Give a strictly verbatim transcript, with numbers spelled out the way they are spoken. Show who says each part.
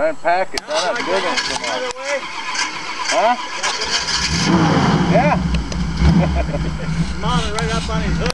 Speaker 1: unpack it. Not that big one so much. Huh? Yeah.
Speaker 2: Smiling right up on his hood.